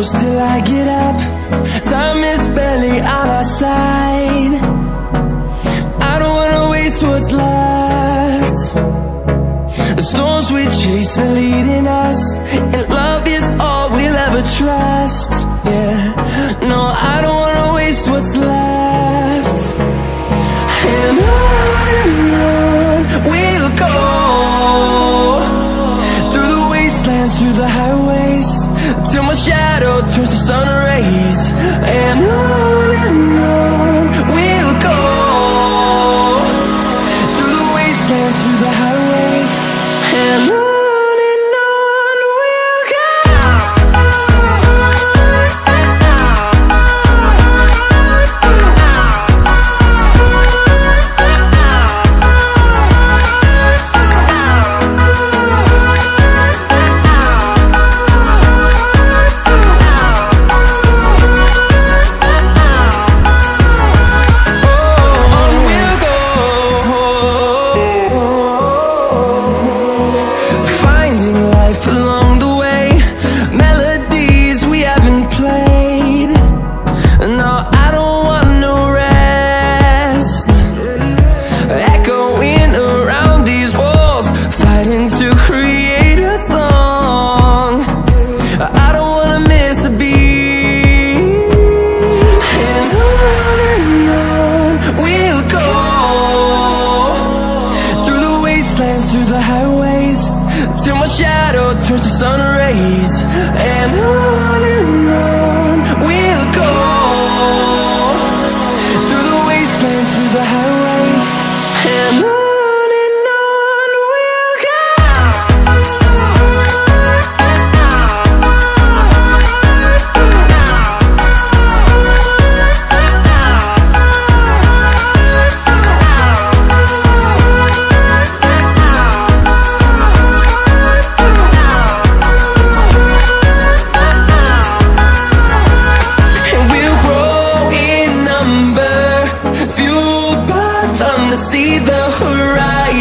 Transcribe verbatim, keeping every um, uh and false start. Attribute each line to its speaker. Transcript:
Speaker 1: close till I get up. Time is barely on our side. I don't wanna waste what's left. The storms we chase are leading us, and love is all we'll ever trust.